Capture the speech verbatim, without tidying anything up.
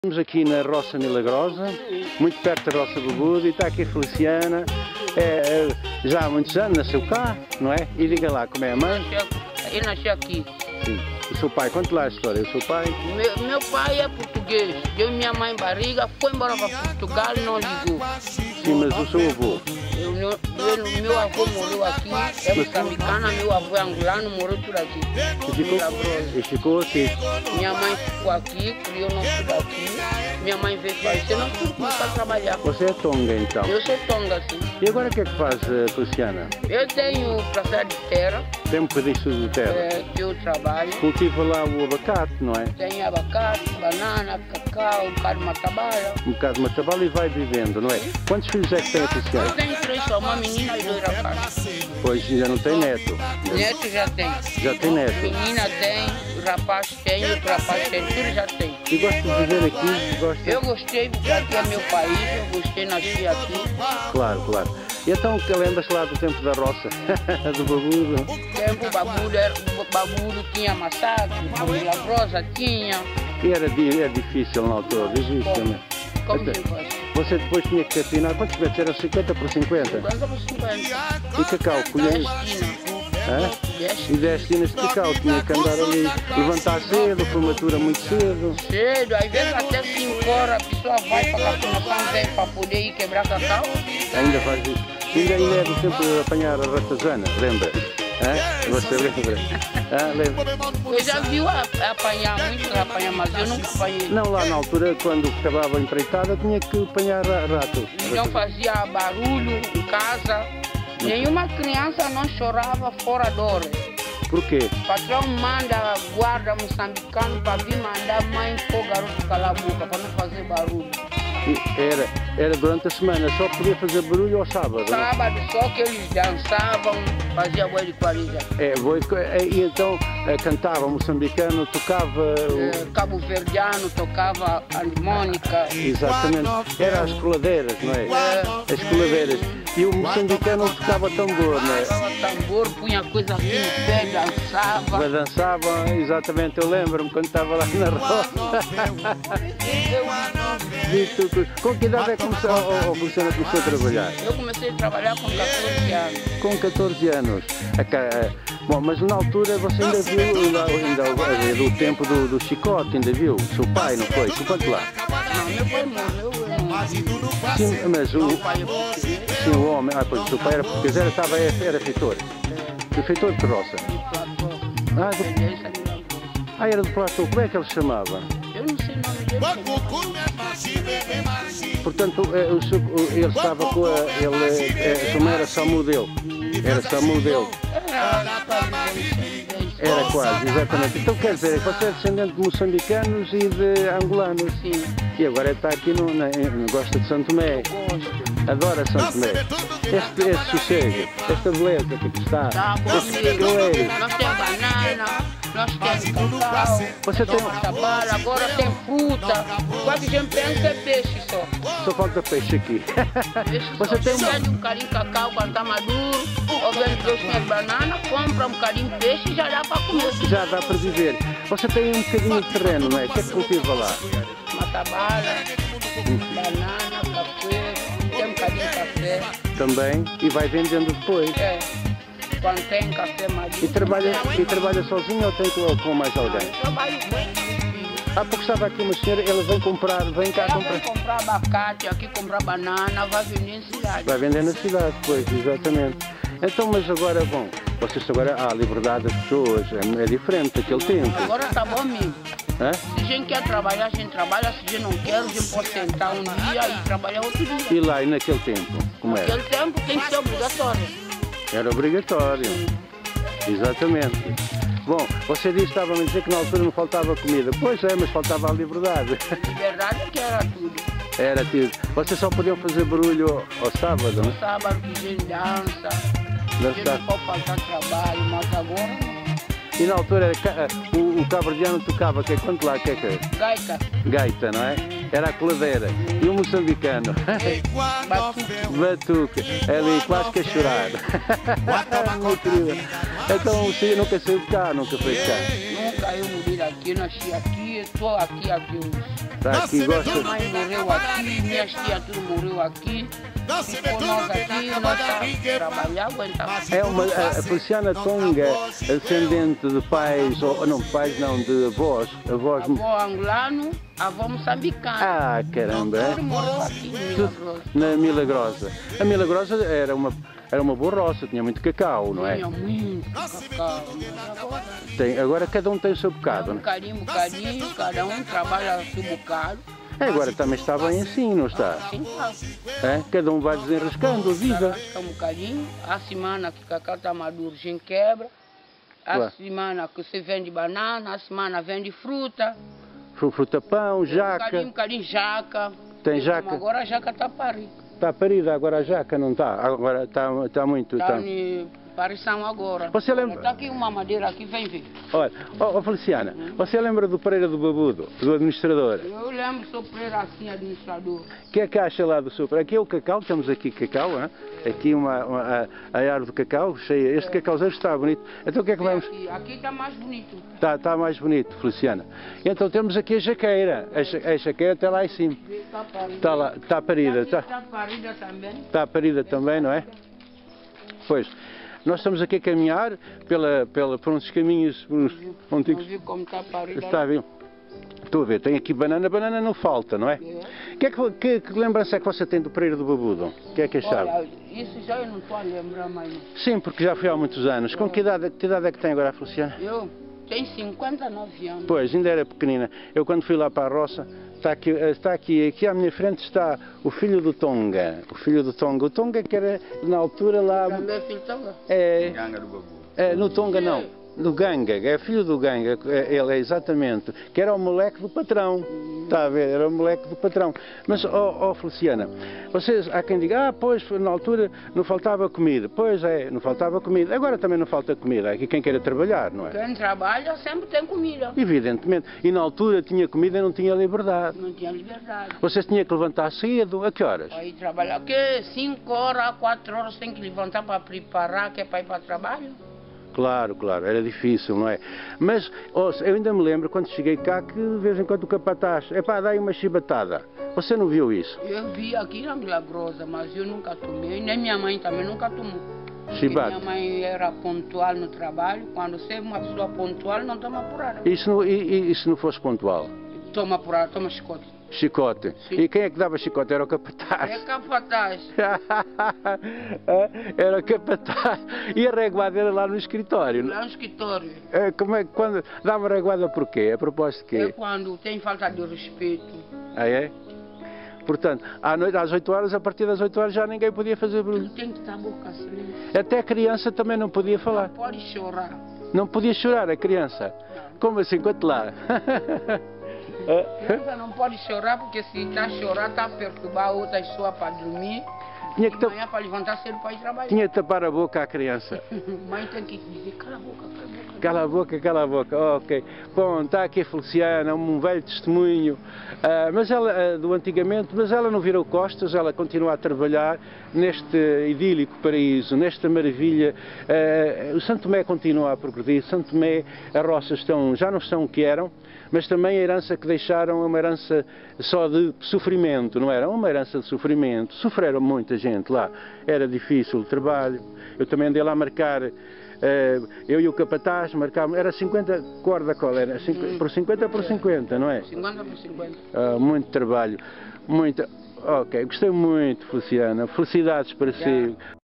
Estamos aqui na Roça Milagrosa, muito perto da Roça Beguda, e está aqui a Feliciana, é, é, já há muitos anos, nasceu cá, não é? E diga lá, como é a mãe? Eu nasci aqui. Sim. O seu pai, conte lá a história, o seu pai? Meu, meu pai é português, deu minha mãe barriga, foi embora para Portugal e não ligou. Sim, mas o seu avô? Eu, meu, meu, meu avô morreu aqui, é moçambicana, meu avô é angolano, morreu por aqui. E ficou, e ficou aqui? Minha mãe ficou aqui, criou nós tudo aqui. Minha mãe veio falecer, nós tudo começamos a trabalhar. Você é tonga então? Eu sou tonga, sim. E agora o que é que faz, Feliciana? Eu tenho prazer de terra. Tem um pedaço de terra? É, que eu trabalho. Cultiva lá o abacate, não é? Tem abacate, banana, cacau, um bocado de matabala. Um bocado de matabala e vai vivendo, não é? Quantos filhos é que tem a Feliciana? Eu tenho três, só uma menina e dois rapazes. Pois, já não tem neto? Neto já tem. Já tem neto? Menina tem, o rapaz tem, outro rapaz tem, tudo já tem. E gosta de viver aqui? Gosta? Eu gostei porque aqui é meu país, eu gostei, nasci aqui. Claro, claro. E então, que lembras-te lá do tempo da roça, do Bagudo? O tempo o Bagudo, era, o Bagudo tinha massacre, a Milagrosa tinha. E era, era difícil na altura, difícil, né? Como que faz? Você depois tinha que capinar, quantos metros eram? cinquenta por cinquenta? cinquenta por cinquenta. E cacau, colher? E dez tinas de cacau, tinha que andar ali, levantar cedo, formatura muito cedo. Cedo, às vezes até cinco horas a pessoa vai para a capinação velha para poder ir quebrar cacau. Ainda faz isso. Ainda, ainda é do tempo de apanhar a ratazana, lembra? Ah, você lembra? Ah, lembra? Eu já vi apanhar muito, apanhar, mas eu nunca apanhei. Não, lá na altura, quando acabava a empreitada, tinha que apanhar rato. Não fazia barulho em casa. Nenhuma criança não chorava fora de hora. Por quê? O patrão manda guarda moçambicano para vir mandar mãe para o garoto calar a boca, para não fazer barulho. Era, era durante a semana, só podia fazer barulho ao sábado? Sábado, não? só que eles dançavam, faziam boi de quadrilha. É, boi, e então cantava moçambicano, tocava... É, Cabo Verdeano, tocava harmônica. Exatamente, era as coladeiras, não é? É. As coladeiras. E o moçambicano tocava tambor, não é? Tocava tambor, punha coisa aqui no pé, dançava. Dançava, exatamente, eu lembro-me quando estava lá na roça. Com que idade é que começou, ou, ou você começou a trabalhar? Eu comecei a trabalhar com catorze anos. Com catorze anos. Bom, mas na altura você ainda viu, ainda, ainda do tempo do, do chicote, ainda viu? O seu pai, não foi? Tu conta lá. Não, meu pai morreu. Sim, mas o, sim, o homem, ah, pois, o seu pai era português, era, estava, era feitor. O feitor de roça. Ah, do, ah, era do Platô. Como é que ele se chamava? Eu não sei o nome dele. Portanto, o seu, ele estava com a... Ele, como era Samu dele. Era Samu dele. Era quase, exatamente. Então quer dizer, você é descendente de moçambicanos e de angolanos. Sim. E agora está aqui, no, na, gosta de Santo Tomé. Adora Santo Tomé. Este, este sossego, esta beleza que aqui está. Tá bom, este caleiro. nós temos banana, nós temos cacau, você tem matabala, agora tem fruta. Quase a gente pensa é peixe só. Só falta peixe aqui. Peixe você só. tem Você um bocadinho de cacau quando está maduro, ou vende docinha de banana, compra um bocadinho de peixe e já dá para comer. Já dá para viver. Você tem um bocadinho de terreno, não é? O que é que cultiva lá? Matabala, banana, café, tem um bocadinho de café. Também, e vai vendendo depois. É, quando tem café maduro. E trabalha, e trabalha sozinho ou tem com, com mais alguém? Eu trabalho com Há pouco estava aqui uma senhora, ela vem comprar, vem cá ela comprar. vem comprar abacate, aqui comprar banana, vai vender na cidade. Vai vender na cidade, pois, exatamente. Então, mas agora, bom, vocês agora há a liberdade das pessoas, é, é diferente daquele tempo. Agora está bom mesmo. Hã? Se a gente quer trabalhar, a gente trabalha, se a gente não quer, a gente pode sentar um dia e trabalhar outro dia. E lá, e naquele tempo, como era? Naquele tempo tem que ser obrigatório. Era obrigatório, exatamente. Bom, você disse, estava a me dizer que na altura não faltava comida. Pois é, mas faltava a liberdade. Liberdade que era tudo. Era tudo. Vocês só podiam fazer barulho ao sábado, não? No sábado que a gente dança, a gente Dançar. não pode faltar trabalho, mas agora... E na altura o, o cabo-verdiano tocava, que é quanto lá, que é que é? Gaita. Gaita, não é? Era a coladeira. E o moçambicano? Batuque. Batuque. Ali quase que a chorar. Muito querida. Então você nunca saiu de cá, nunca foi de cá? Nunca eu mudei daqui. aqui, nasci aqui, estou aqui até hoje. Está aqui, gosta. Minha mãe morreu aqui, minhas tias tudo morreu aqui. Ficou nós aqui, nós trabalhar, aguentamos. É uma, a, a Feliciana Tonga, ascendente de pais, ou não, pais não, de avós. avós... Avô angolano, avô moçambicano. Ah, caramba! Tudo morreu aqui em Milagrosa. Na Milagrosa. A Milagrosa era uma, era uma boa roça, tinha muito cacau, não é? Tinha muito cacau. Agora, Tem, agora cada um tem o seu bocado, um não é? bocadinho, um bocadinho, cada um trabalha o seu bocado. É, agora também está bem assim, não está? Assim tá. É? Cada um vai desenrascando a vida. Fica um bocadinho, a semana que o cacau está maduro, a gente quebra. A Claro. semana que se vende banana, a semana vende fruta. Fruta-pão, Um jaca. bocadinho, um bocadinho jaca. Tem E jaca? como agora a jaca está parida. Está parida agora a jaca, não está? Agora está, está muito. Está Está... em parição agora. Você lembra- Está aqui uma madeira aqui, vem ver. Olha, ó ó, Feliciana, você lembra do Pereira do Babudo, do administrador? Eu lembro, sou Pereira assim, administrador. O que é que acha lá do seu? Aqui é o cacau, temos aqui cacau, hein? Aqui uma, uma, a, a árvore do cacau cheia. Este cacauzeiro está bonito. Então o que é que vamos. Aqui, aqui está mais bonito. Está, está mais bonito, Feliciana. Então temos aqui a jaqueira. A, ja- a jaqueira está lá em cima. Está parida. Está lá, está parida. Está, Está parida também. está parida também, não é? Pois. Nós estamos aqui a caminhar pela, pela, por uns caminhos, por uns Não antigos. viu como está parida? Está a ver? Estou a ver, tem aqui banana, banana não falta, não é? É. Que, é que, que, que lembrança é que você tem do Pereira do Babudo? O que é que achava? Olha, isso já eu não estou a lembrar mais. Sim, porque já foi há muitos anos. Com que idade, que idade é que tem agora a Feliciana? Eu tenho cinquenta e nove anos. Pois, ainda era pequenina. Eu quando fui lá para a roça, está aqui, está aqui, aqui à minha frente está o filho do Tonga. O filho do Tonga. O Tonga que era na altura lá... Também é filho de Tonga? É, Ganga do Babu. é, no Tonga não. Do Ganga, é filho do Ganga, é, ele é exatamente, que era o moleque do patrão, está a ver, era o moleque do patrão. Mas, ó oh, oh, Feliciana, vocês, há quem diga, ah, pois, na altura não faltava comida. Pois é, não faltava comida, agora também não falta comida, aqui quem queira trabalhar, não é? Quem trabalha sempre tem comida. Evidentemente, e na altura tinha comida e não tinha liberdade. Não tinha liberdade. Vocês tinham que levantar cedo, a que horas? Aí trabalhar, que cinco horas, quatro horas tem que levantar para preparar, que é para ir para o trabalho. Claro, claro, era difícil, não é? Mas oh, eu ainda me lembro quando cheguei cá que de vez em quando o capataz, epá, dá aí uma chibatada. Você não viu isso? Eu vi aqui na Milagrosa, mas eu nunca tomei, nem minha mãe também nunca tomou. Porque Chibata. minha mãe era pontual no trabalho, quando você é uma pessoa pontual, não toma porrada. E se não, e, e- e se não fosse pontual? Toma porrada, toma chicote. Chicote. Sim. E quem é que dava chicote? Era o É capataz. capataz. Era o capataz. E a reguada lá no escritório. Lá no escritório. É, como é que quando dava reguada por quê? A propósito de É quê? quando tem falta de respeito. Ah, é? Portanto, à noite, às oito horas, a partir das oito horas já ninguém podia fazer barulho. Tu tem que estar a boca silêncio. Até a criança também não podia falar. Não pode chorar. Não podia chorar a criança. Como assim? Conte lá. A criança não pode chorar porque se está a chorar, está a perturbar outras pessoas para dormir. Tinha E que, ta- amanhã para levantar cedo para ir trabalhar. tinha que tapar a boca à criança. Mãe tem que dizer, cala a boca, cala a boca. Cala a boca, cala a boca. Ok. Bom, está aqui a Feliciana, um velho testemunho, ah, mas ela, ah, do antigamente, mas ela não virou costas, ela continua a trabalhar neste idílico paraíso, nesta maravilha. Ah, o Santo Tomé continua a progredir, Santo Tomé, as roças estão, já não são o que eram, mas também a herança que deixaram é uma herança só de sofrimento, não era? Uma herança de sofrimento. Sofreram muita gente lá, era difícil o trabalho. Eu também andei lá a marcar. Uh, eu e o capataz marcávamos, era cinquenta corda cola, era cinquenta, por cinquenta por cinquenta, não é? cinquenta por cinquenta. Uh, muito trabalho, muito. Ok, gostei muito, Feliciana. Felicidades para si.